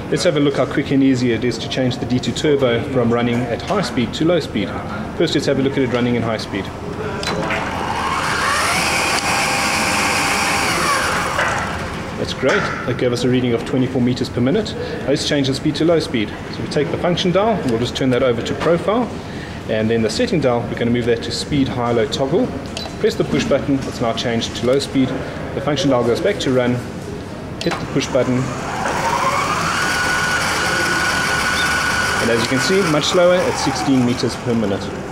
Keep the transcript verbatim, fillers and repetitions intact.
Let's have a look how quick and easy it is to change the D two Turbo from running at high speed to low speed. First, let's have a look at it running in high speed. That's great. That gave us a reading of twenty-four meters per minute. Now let's change the speed to low speed. So we take the function dial, and we'll just turn that over to profile. And then the setting dial, we're going to move that to speed, high, low toggle. Press the push button, it's now changed to low speed. The function dial goes back to run. Hit the push button. And as you can see, much slower at sixteen meters per minute.